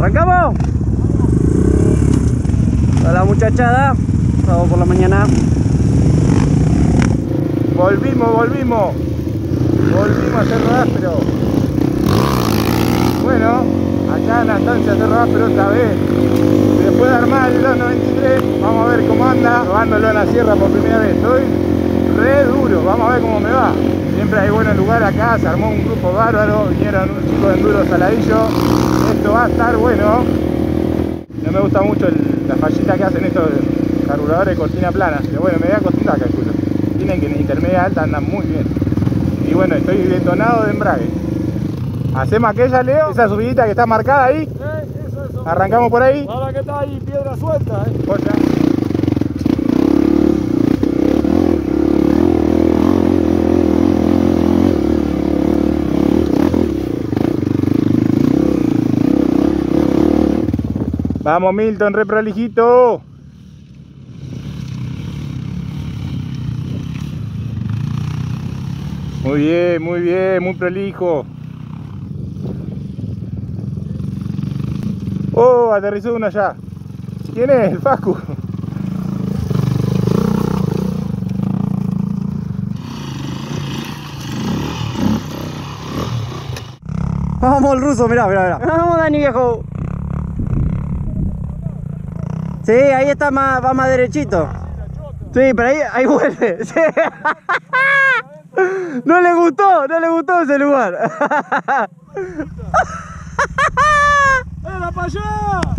¿Arrancamos? A la muchachada, sábado por la mañana. Volvimos a hacer rastro. Bueno, acá en la estancia hacer rastro otra vez. Después de armar el 293, vamos a ver cómo anda, probándolo en la sierra por primera vez. Estoy re duro, vamos a ver cómo me va. Siempre hay buenos lugares acá, se armó un grupo bárbaro, vinieron un chico de enduro Saladillo. Esto va a estar bueno. No me gusta mucho la fallita que hacen estos carburadores de cortina plana, pero bueno, me voy a acostumbrar, calculo. Tienen que en intermedia alta andan muy bien. Y bueno, estoy detonado de embrague. Hacemos aquella, Leo, esa subidita que está marcada ahí. Eso. Arrancamos por ahí. Ahora que está ahí piedra suelta, Polla. Vamos, Milton, re prolijito. Muy bien, muy prolijo. Oh, aterrizó uno allá. ¿Quién es? El Facu. Vamos el ruso, mirá. Vamos, Dani, viejo. Sí, ahí está más, va más derechito. Sí, pero ahí vuelve. Sí. No le gustó ese lugar. ¡Era para allá!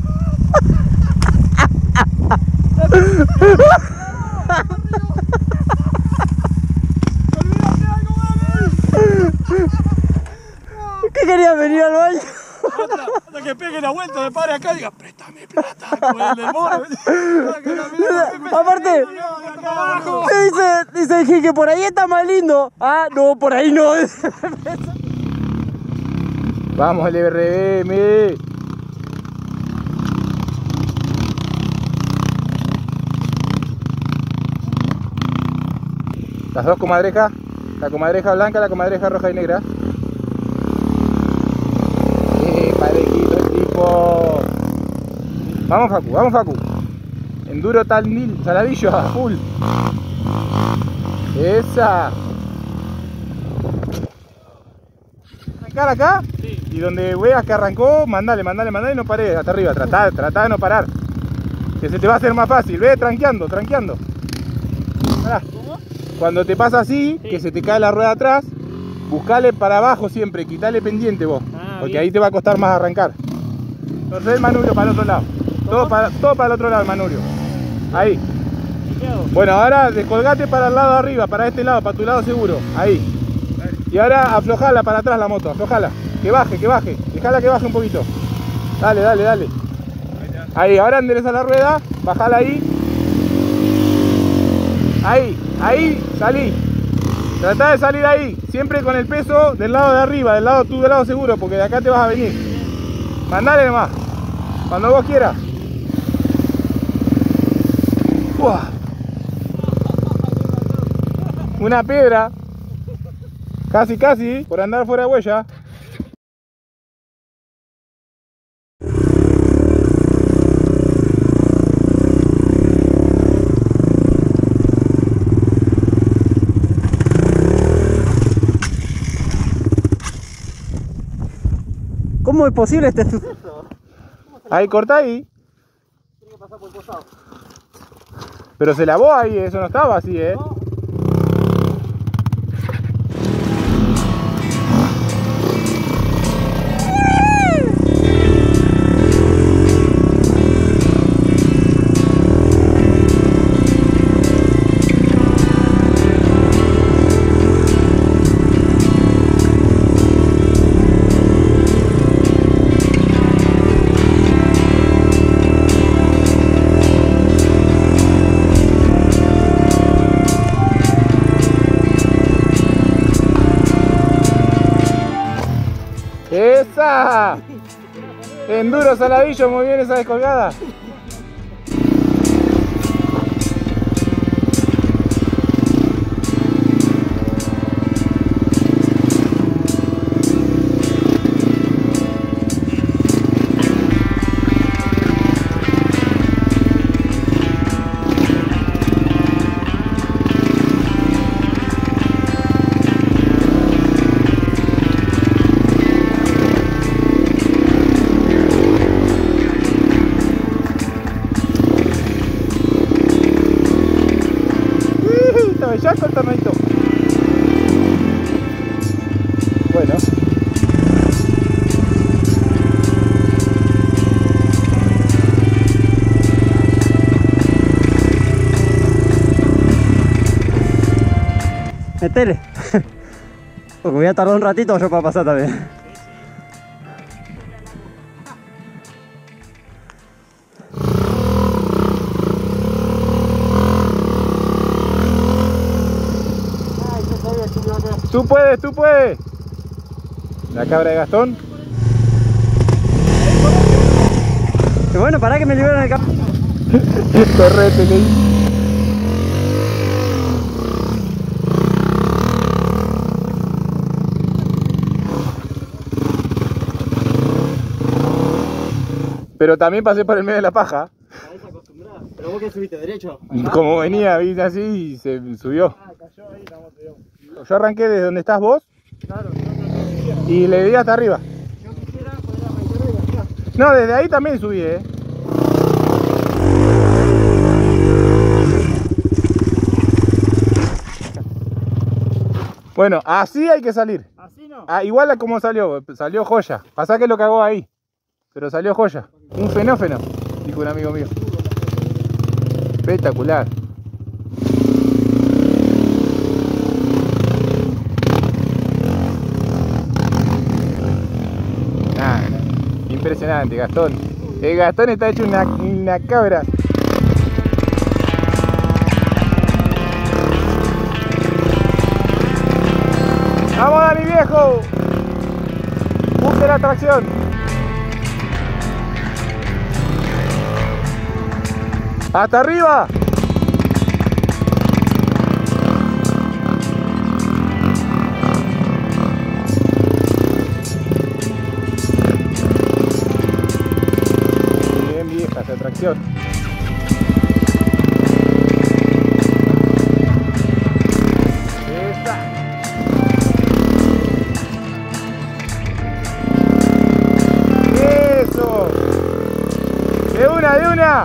¿Qué querías venir al baño? Hasta que pegue la vuelta de pare acá y diga, préstame plata, como el del mono. Aparte, dice que por ahí está más lindo. Ah, no, por ahí no. Vamos, el RM. Las dos comadrejas, la comadreja blanca, la comadreja roja y negra. Parejito el tipo. Vamos, Facu. Enduro tal Saladillo a full. Esa. Arrancar acá. Sí. Y donde veas que arrancó, mandale y no pares hasta arriba. Tratá de no parar. Que se te va a hacer más fácil. Ve tranqueando. Pará. Cuando te pasa así, sí, que se te cae la rueda atrás, buscale para abajo siempre, quitale pendiente vos. Porque bien, ahí te va a costar más arrancar. Entonces el manubrio para el otro lado. Todo para el otro lado el manubrio. Ahí. Bueno, ahora descolgate para el lado de arriba, para este lado, para tu lado seguro. Ahí. Y ahora aflojala para atrás la moto, aflojala. Que baje. Dejala que baje un poquito. Dale. Ahí, ahora endereza la rueda, bajala ahí. Ahí, salí. Tratá de salir ahí, siempre con el peso del lado de arriba, del lado seguro, porque de acá te vas a venir. Mandale nomás, cuando vos quieras. ¡Uah! Una piedra, casi, por andar fuera de huella. ¿Cómo es posible este suceso? Ahí, corta ahí. Tiene que pasar por el costado. Pero se lavó ahí, eso no estaba así, No. ¡Esa! Enduro Saladillo, muy bien esa descolgada. bellaco el tornadito. Bueno. Metele. Porque voy a tardar un ratito yo para pasar también. Tú puedes, tú puedes. La cabra de Gastón. Y bueno, pará que me liberen el campo. Correte, le dice. Pero también pasé por el medio de la paja. Estás acostumbrada. Pero vos que subiste derecho. Como venía, viste así y se subió. Ah, cayó ahí, la moto yo. Yo arranqué desde donde estás vos Claro, yo y le di hasta arriba. Yo quisiera poder arrancar de acá. No, desde ahí también subí, Bueno, así hay que salir. Así no. Ah, igual a como salió joya. Pasá que lo cagó ahí, pero salió joya. Un fenómeno, dijo un amigo mío. Espectacular. Ah, impresionante, Gastón. El Gastón está hecho una cabra. ¡Vamos, Dani viejo! ¡Busque la tracción! ¡Hasta arriba! Bien vieja esa tracción. ¡Eso! ¡De una, de una!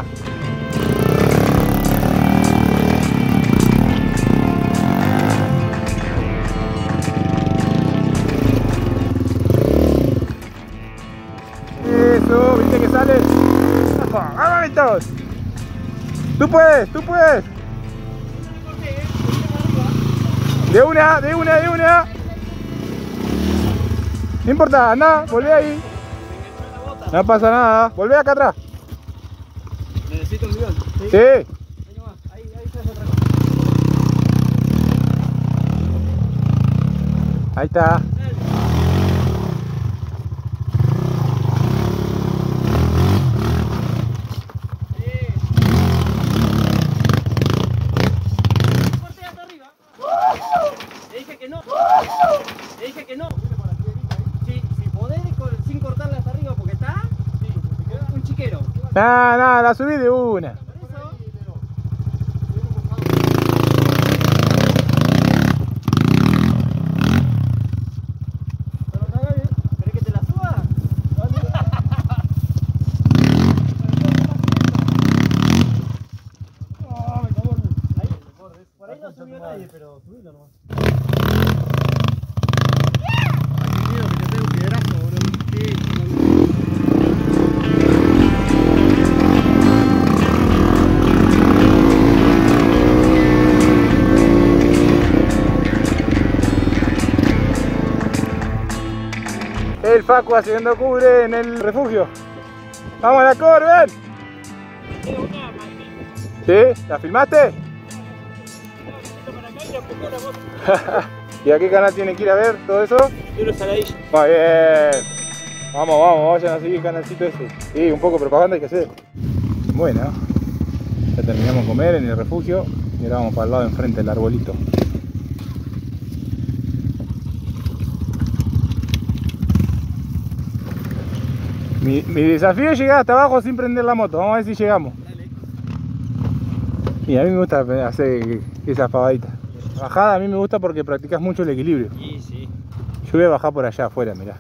Eso, ¿viste que sale? ¡Vamos! ¡Tú puedes, tú puedes! ¡De una, de una, de una! No importa, anda, volvé ahí. No pasa nada, volvé acá atrás. Necesito un guión. Sí. Ahí se hace otra cosa. Ahí está. Le dije que no. Le dije que no. Si podés sin cortarla hasta arriba porque está un chiquero. Nada, nada, la subí de una. ¿Querés que te la suba? Por ahí no subió nadie, pero subilo nomás. Miedo que te pegue un piedrazo, boludo. El Facu haciendo cubre en el refugio. ¡Vamos a la Corben! ¿Sí? ¿La filmaste? ¿Y a qué canal tienen que ir a ver todo eso? Yo lo saladillo. Muy bien. Vamos, vamos, vayan a seguir el canalcito ese. Sí, un poco de propaganda hay que hacer. Bueno, ya terminamos de comer en el refugio y ahora vamos para el lado de enfrente del arbolito. Mi desafío es llegar hasta abajo sin prender la moto. Vamos a ver si llegamos. Dale. Y a mí me gusta hacer esas pavaditas. Bajada a mí me gusta porque practicas mucho el equilibrio. Sí, sí. Yo voy a bajar por allá afuera, mirá.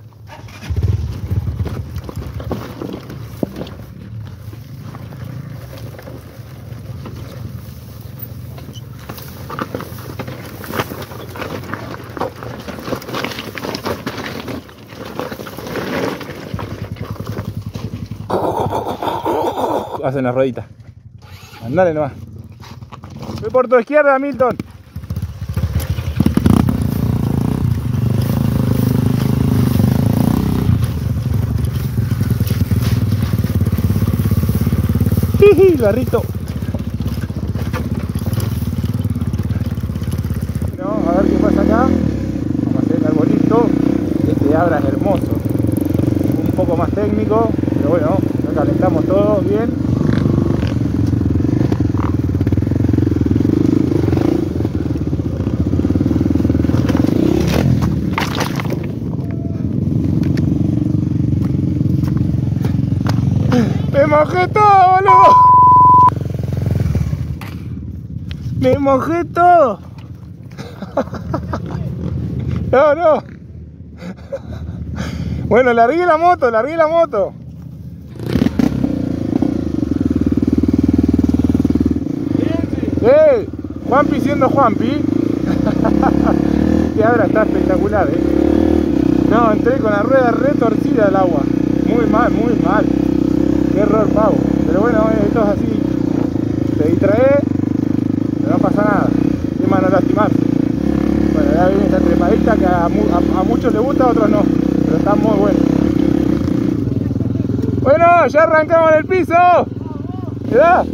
hacen las rueditas. Andale nomás. Voy por tu izquierda, Milton. Jiji, barrito. Bueno, a ver qué pasa acá. Vamos a hacer el arbolito. Este de Abra es hermoso. Un poco más técnico, pero bueno, ya calentamos todo bien. ¡Me mojé todo, boludo! ¡Me mojé todo! No, no. Bueno, largué la moto, largué la moto. ¡Ey! Juanpi siendo Juanpi. Este Abra está espectacular, No, entré con la rueda retorcida al agua. Muy mal, muy mal. Qué error, pavo. Pero bueno, esto es así. Te distrae, pero no pasa nada. Encima no lastimarse. Bueno, ya viene esta trepadita que a muchos les gusta, a otros no. Pero está muy bueno. Bueno, ya arrancamos en el piso. ¿Verdad?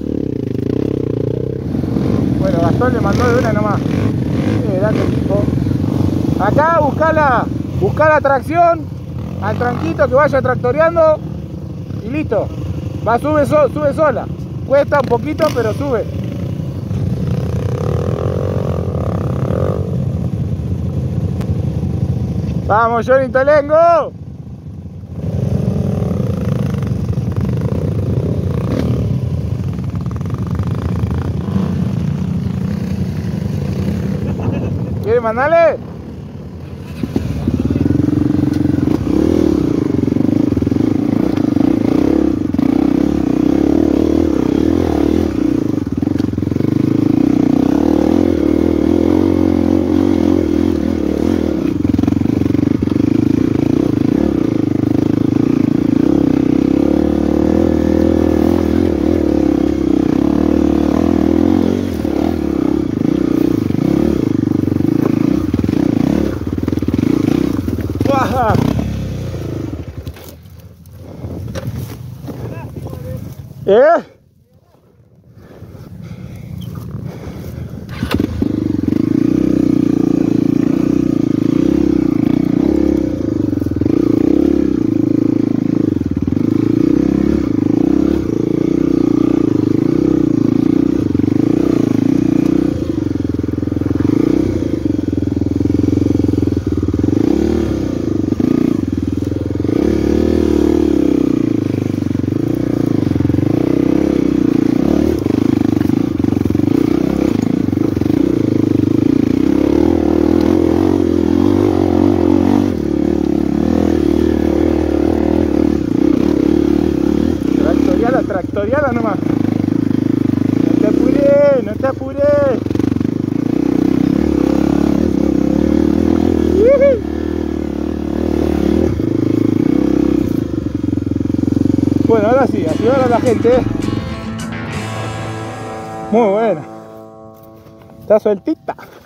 Bueno, Gastón le mandó de una nomás. Mirá qué tipo. Acá busca la tracción al tranquito que vaya tractoreando y listo. Va, sube sola. Cuesta un poquito, pero sube. Vamos, Johnny Tolengo. ¿Quieres mandarle? ¿Eh? Tractoriala nomás. No te apures. Bueno, ahora sí, ayudar a la gente. Muy buena. Está sueltita.